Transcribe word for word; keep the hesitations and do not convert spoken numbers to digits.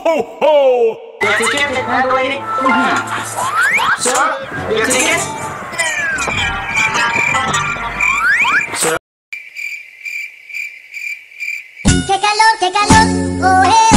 ho, ho! Your ticket, young lady? Sir, your ticket? Sir. Take a look, take a look, oh hey.